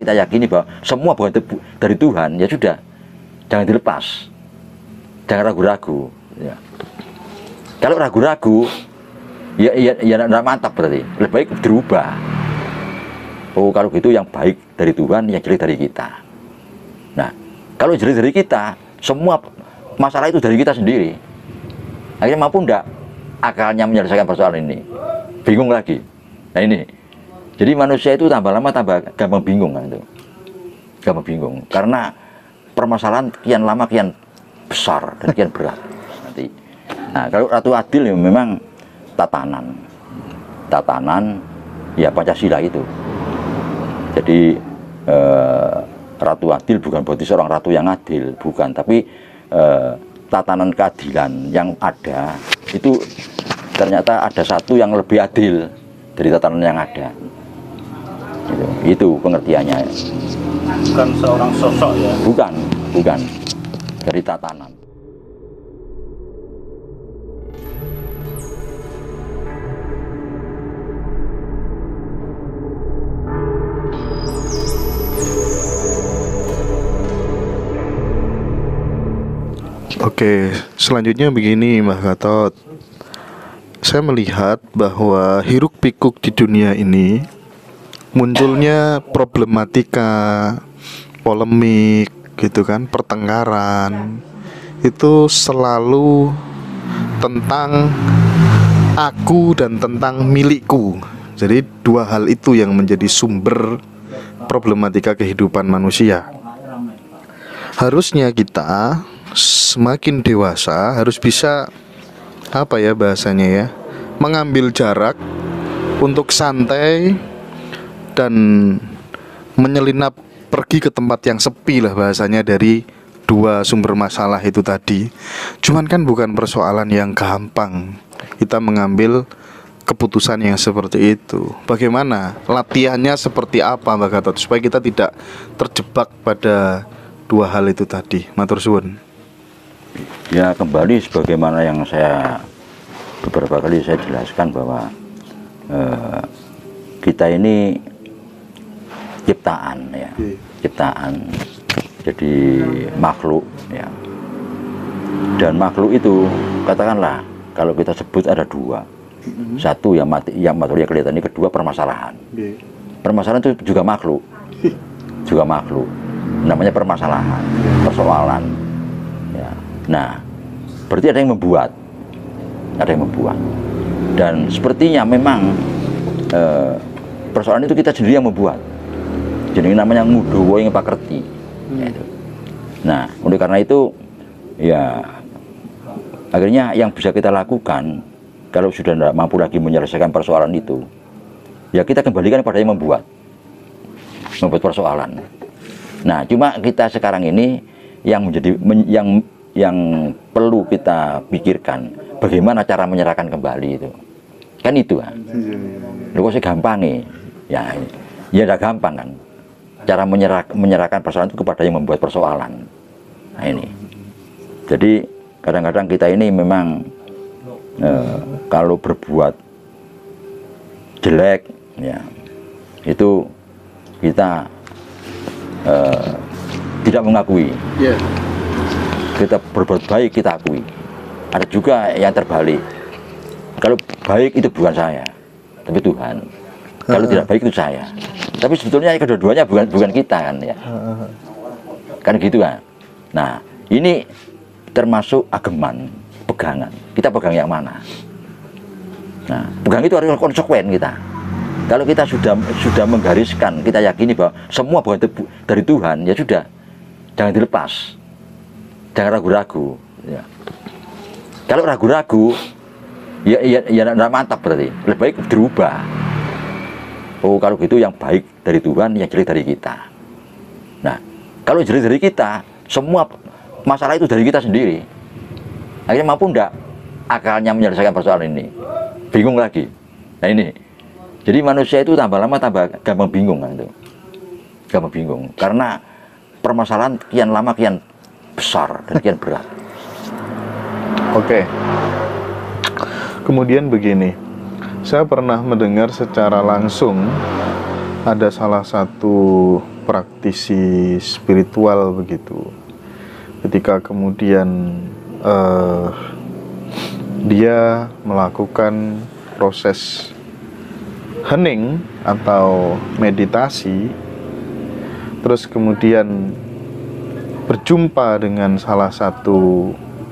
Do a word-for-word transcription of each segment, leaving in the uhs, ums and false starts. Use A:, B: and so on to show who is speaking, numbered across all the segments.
A: kita yakini bahwa semua bukan dari Tuhan, ya sudah, jangan dilepas, jangan ragu-ragu. Ya. Kalau ragu-ragu, ya, ya, ya, ya mantap berarti, lebih baik dirubah. Oh, kalau gitu yang baik dari Tuhan, yang jelek dari kita. Nah, kalau jelek dari kita, semua masalah itu dari kita sendiri. Akhirnya mampu enggak akalnya menyelesaikan persoalan ini? Bingung lagi. Nah ini, jadi manusia itu tambah lama tambah gampang bingung kan itu, gampang bingung karena permasalahan kian lama kian besar dan kian berat nanti. Nah kalau Ratu Adil ya memang tatanan, tatanan ya Pancasila itu. Jadi eh, Ratu Adil bukan berarti seorang ratu yang adil, bukan, tapi eh, tatanan keadilan yang ada itu ternyata ada satu yang lebih adil dari tatanan yang ada. Itu, itu pengertiannya.
B: Bukan seorang sosok ya?
A: Bukan, bukan dari tatanan.
C: Oke, selanjutnya begini Mbah Gatot. Saya melihat bahwa hiruk pikuk di dunia ini munculnya problematika, polemik gitu kan, pertengkaran itu selalu tentang aku dan tentang milikku. Jadi dua hal itu yang menjadi sumber problematika kehidupan manusia. Harusnya kita semakin dewasa harus bisa, apa ya bahasanya ya, mengambil jarak untuk santai dan menyelinap pergi ke tempat yang sepi lah bahasanya dari dua sumber masalah itu tadi. Cuman kan bukan persoalan yang gampang kita mengambil keputusan yang seperti itu. Bagaimana latihannya, seperti apa Mbak Gatot, supaya kita tidak terjebak pada dua hal itu tadi. Matur suwun.
A: Ya kembali sebagaimana yang saya beberapa kali saya jelaskan bahwa eh, kita ini ciptaan ya, ciptaan, jadi makhluk ya. Dan makhluk itu katakanlah kalau kita sebut ada dua, mm-hmm. satu yang mati, yang materi kelihatan, ini kedua permasalahan. Yeah. Permasalahan itu juga makhluk, juga makhluk, namanya permasalahan, persoalan. Ya. Nah, berarti ada yang membuat, ada yang membuat, dan sepertinya memang eh, persoalan itu kita sendiri yang membuat. Jadi namanya ngudowo yang pakerti. Hmm. Ya, nah, oleh karena itu, ya akhirnya yang bisa kita lakukan kalau sudah tidak mampu lagi menyelesaikan persoalan itu, ya kita kembalikan pada yang membuat, membuat persoalan. Nah, cuma kita sekarang ini yang menjadi men, yang yang perlu kita pikirkan bagaimana cara menyerahkan kembali itu, kan itu kan. Lu kok sih gampang nih, ya, ya udah gampang kan. Cara menyerah, menyerahkan persoalan itu kepada yang membuat persoalan. Nah ini, jadi kadang-kadang kita ini memang eh, kalau berbuat jelek, ya itu kita eh, tidak mengakui. Yeah. Kita berbuat baik kita akui. Ada juga yang terbalik. Kalau baik itu bukan saya, tapi Tuhan. Kalau uh -huh. tidak baik itu saya. Tapi sebetulnya kedua-duanya bukan bukan kita kan ya. Uh -huh. Kan gitu kan. Nah, ini termasuk ageman, pegangan. Kita pegang yang mana? Nah, pegang itu harus konsekuen kita. Kalau kita sudah sudah menggariskan, kita yakini bahwa semua bukan dari Tuhan, ya sudah, jangan dilepas. Jangan ragu-ragu. Ya. Kalau ragu-ragu, ya, ya, ya mantap berarti, lebih baik dirubah. Oh, kalau gitu yang baik dari Tuhan, yang jelek dari kita. Nah, kalau jelek dari kita, semua masalah itu dari kita sendiri. Akhirnya mampu enggak akalnya menyelesaikan persoalan ini? Bingung lagi. Nah ini, jadi manusia itu tambah lama tambah gampang bingung kan itu, gampang bingung karena permasalahan kian lama kian besar dan kian berat.
C: Oke. Kemudian begini, saya pernah mendengar secara langsung ada salah satu praktisi spiritual begitu, ketika kemudian uh, dia melakukan proses hening atau meditasi, terus kemudian berjumpa dengan salah satu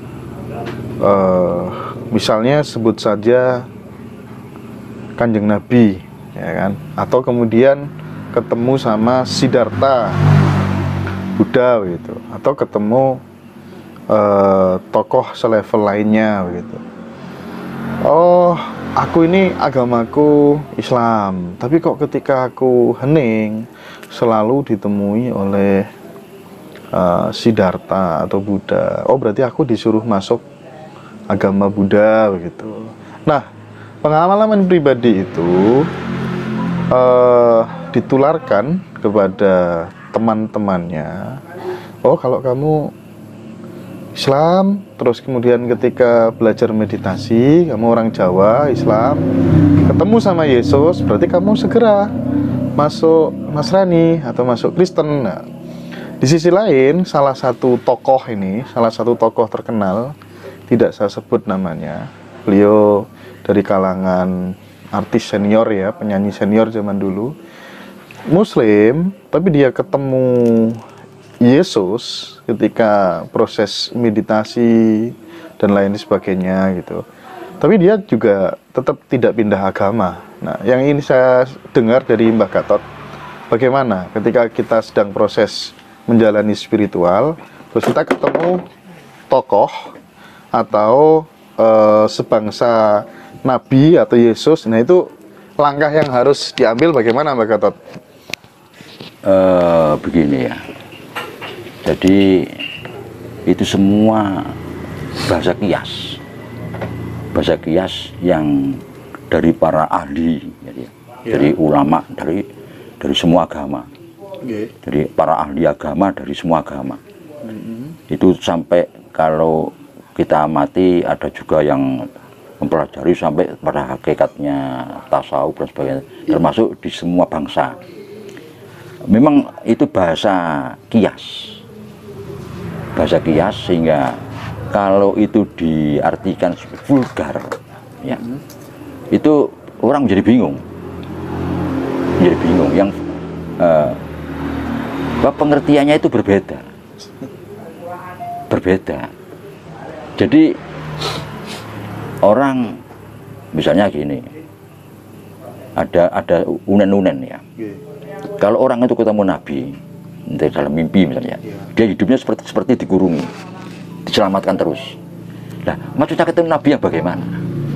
C: uh, misalnya sebut saja Kanjeng Nabi, ya kan, atau kemudian ketemu sama Siddhartha Buddha gitu, atau ketemu uh, tokoh selevel lainnya gitu. Oh, aku ini agamaku Islam, tapi kok ketika aku hening selalu ditemui oleh uh, Siddhartha atau Buddha. Oh, berarti aku disuruh masuk agama Buddha begitu. Nah, pengalaman pribadi itu uh, ditularkan kepada teman-temannya. Oh, kalau kamu Islam, terus kemudian ketika belajar meditasi, kamu orang Jawa, Islam, ketemu sama Yesus, berarti kamu segera masuk Nasrani atau masuk Kristen. Nah, di sisi lain, salah satu tokoh ini, salah satu tokoh terkenal, tidak saya sebut namanya, beliau dari kalangan artis senior ya, penyanyi senior zaman dulu, Muslim, tapi dia ketemu Yesus ketika proses meditasi dan lain sebagainya gitu. Tapi dia juga tetap tidak pindah agama. Nah, yang ini saya dengar dari Mbah Gatot, bagaimana ketika kita sedang proses menjalani spiritual, terus kita ketemu tokoh atau e, sebangsa Nabi atau Yesus, nah itu langkah yang harus diambil bagaimana Mbah Gatot?
A: Uh, begini ya, jadi itu semua bahasa kias, bahasa kias yang dari para ahli, jadi, ya. Dari ulama, dari dari semua agama, okay. Dari para ahli agama dari semua agama, mm-hmm. Itu sampai kalau kita amati ada juga yang mempelajari sampai pada hakikatnya tasawuf dan sebagainya, termasuk di semua bangsa. Memang itu bahasa kias, bahasa kias, sehingga kalau itu diartikan vulgar, ya, hmm. itu orang menjadi bingung, menjadi bingung. Yang uh, pengertiannya itu berbeda, berbeda. Jadi orang misalnya gini, ada ada unen-unen ya. Kalau orang itu ketemu Nabi dari dalam mimpi misalnya, dia hidupnya seperti seperti dikurungi, diselamatkan terus. Nah, maksudnya ketemu Nabi yang bagaimana?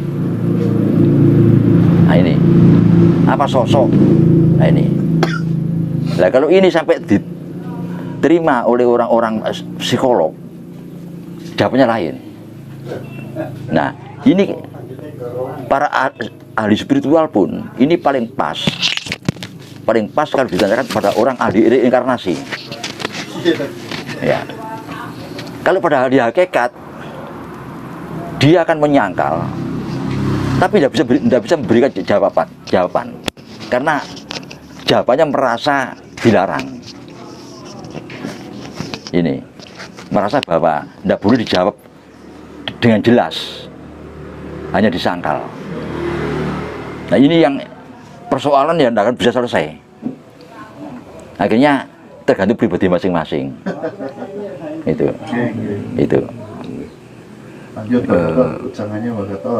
A: Nah ini, apa sosok? Nah ini. Nah kalau ini sampai diterima oleh orang-orang psikolog, jawabannya lain. Nah ini para ahli spiritual pun ini paling pas. Paling pas kalau ditanyakan pada orang ahli reinkarnasi. Ya. Kalau pada ahli hakikat, dia akan menyangkal, tapi tidak bisa tidak bisa memberikan jawaban, jawaban, karena jawabannya merasa dilarang. Ini merasa bahwa tidak boleh dijawab dengan jelas, hanya disangkal. Nah ini yang persoalan yang tidak akan bisa selesai. Akhirnya tergantung pribadi masing-masing. Itu, itu.
C: Lanjut, uh, jangannya Mbah Gatot.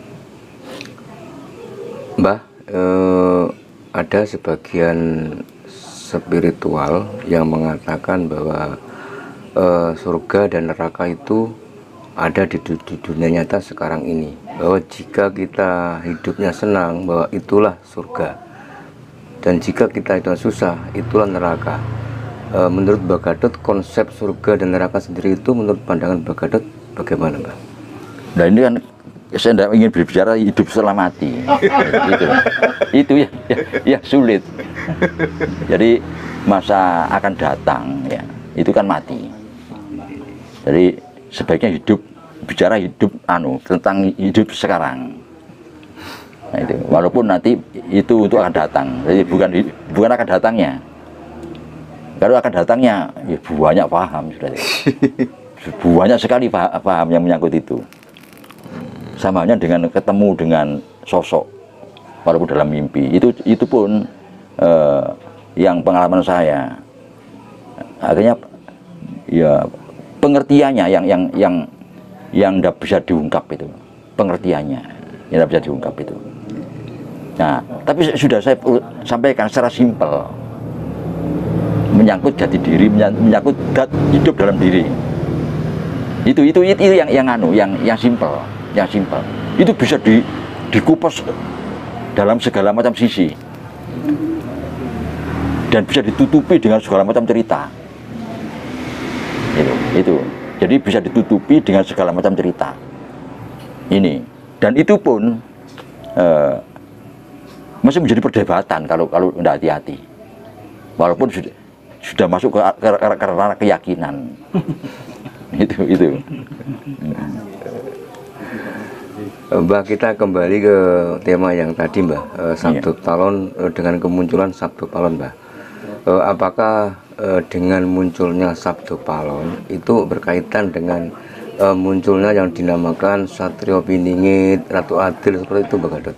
D: Mbah, uh, ada sebagian spiritual yang mengatakan bahwa uh, surga dan neraka itu ada di, di dunia nyata sekarang ini, bahwa jika kita hidupnya senang, bahwa itulah surga, dan jika kita itu susah, itulah neraka. E, menurut Mbah Gatot, konsep surga dan neraka sendiri itu menurut pandangan Mbah Gatot bagaimana, Mbah?
A: Nah ini kan saya tidak ingin berbicara hidup setelah mati, itu, itu ya, ya, ya sulit. Jadi masa akan datang ya, itu kan mati. Jadi sebaiknya hidup, bicara hidup anu tentang hidup sekarang. Nah, itu walaupun nanti itu untuk akan datang, jadi bukan bukan akan datangnya. Kalau akan datangnya, ya banyak paham sudah. Banyak sekali paham yang menyangkut itu. Sama halnya dengan ketemu dengan sosok, walaupun dalam mimpi. Itu itu pun eh, yang pengalaman saya. Akhirnya ya pengertiannya yang yang yang yang tidak bisa diungkap itu, pengertiannya yang tidak bisa diungkap itu. Nah, tapi sudah saya sampaikan secara simpel, menyangkut jati diri, menyangkut dat hidup dalam diri. Itu itu itu, itu yang yang anu, yang yang simpel, yang simpel. Itu bisa di dikupas dalam segala macam sisi dan bisa ditutupi dengan segala macam cerita. Itu, itu. Jadi bisa ditutupi dengan segala macam cerita. Ini dan itu pun eh, masih menjadi perdebatan kalau kalau tidak hati-hati. Walaupun sudah sudah masuk ke karena keyakinan. itu itu.
D: Mbak, kita kembali ke tema yang tadi, Mbak, eh, Sabtu
A: Iya.
D: Palon, eh, dengan kemunculan Sabtu Palon, Mbak. Eh, apakah eh, dengan munculnya Sabtu Palon itu berkaitan dengan eh, munculnya yang dinamakan Satrio Piningit, Ratu Adil seperti itu, Mbak Gatot?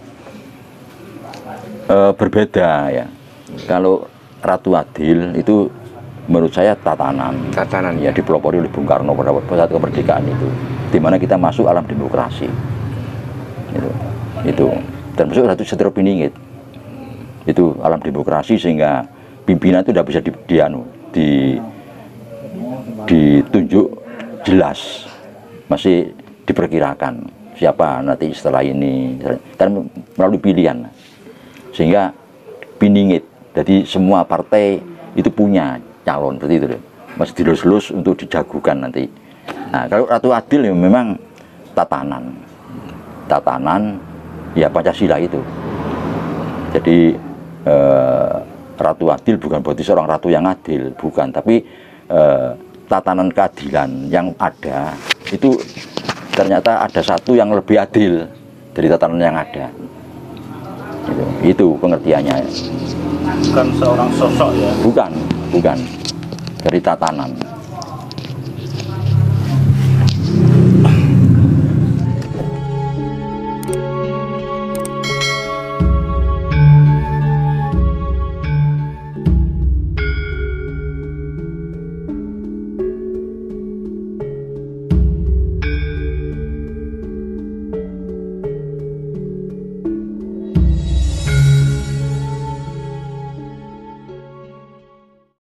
A: Uh, berbeda ya. Kalau Ratu Adil itu menurut saya tatanan,
D: Tatanan,
A: ya dipelopori oleh Bung Karno pada saat kemerdekaan itu, di mana kita masuk alam demokrasi. Itu, itu. Dan masuk Ratu Satrio Piningit. Itu alam demokrasi sehingga pimpinan itu tidak bisa di, di, anu, di ditunjuk jelas, masih diperkirakan siapa nanti setelah ini, kan melalui pilihan. Sehingga Piningit, jadi semua partai itu punya calon seperti itu, masih dilus-lus untuk dijagokan nanti. Nah, kalau Ratu Adil ya memang tatanan, tatanan ya Pancasila itu. Jadi eh, Ratu Adil bukan berarti seorang ratu yang adil, bukan, tapi eh, tatanan keadilan yang ada itu ternyata ada satu yang lebih adil dari tatanan yang ada. Itu, itu pengertiannya.
B: Bukan seorang sosok ya.
A: Bukan, bukan dari tatanan.